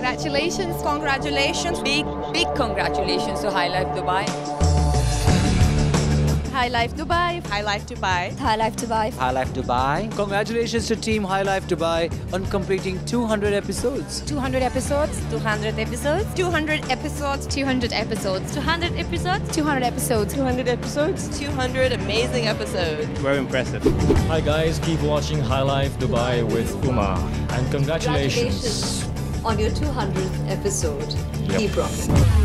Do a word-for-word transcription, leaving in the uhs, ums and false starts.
Congratulations. Congratulations. Big, big congratulations to High Life Dubai. High Life Dubai. High Life Dubai. High Life Dubai. High Life Dubai. Congratulations to Team High Life Dubai on completing two hundred episodes. two hundred episodes. two hundred episodes. two hundred episodes. two hundred episodes. two hundred episodes. two hundred episodes. two hundred episodes. two hundred amazing episodes. Very impressive. Hi guys, keep watching High Life Dubai with Uma, and congratulations. Congratulations on your two hundredth episode. Yep. Keep rocking.